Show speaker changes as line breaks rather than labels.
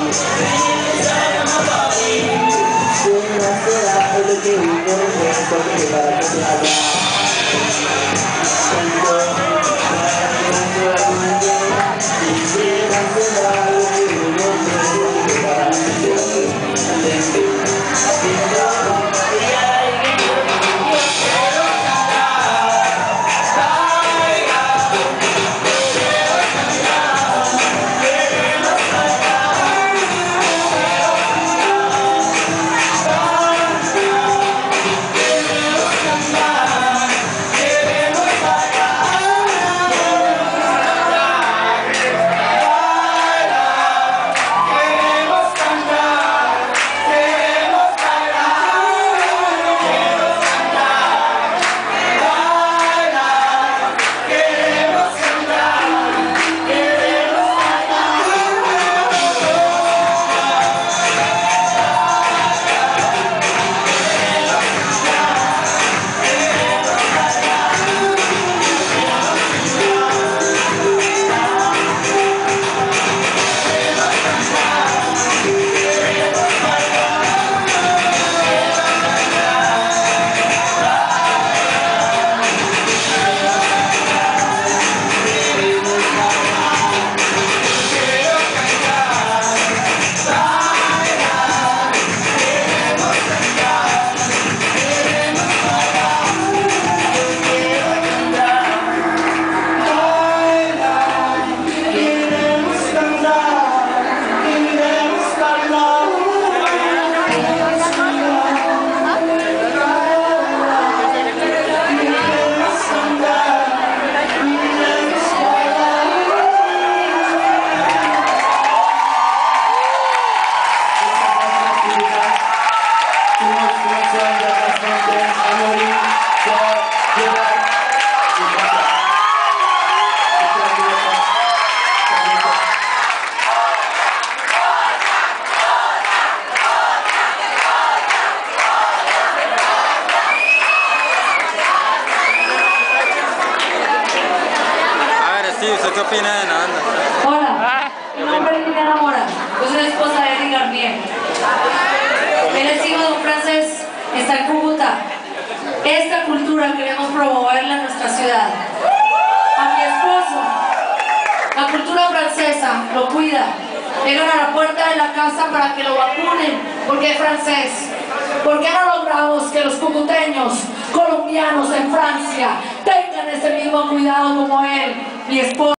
¿Qué opina de nada?
Hola, mi nombre es Liliana Mora, yo soy la esposa de Edgar Garnier. Él es hijo de un francés, está en Cucuta. Esta cultura queremos promoverla en nuestra ciudad. A mi esposo, la cultura francesa lo cuida. Llegan a la puerta de la casa para que lo vacunen, porque es francés. ¿Por qué no logramos que los cucuteños, colombianos en Francia, tengan ese mismo cuidado como él, mi esposo?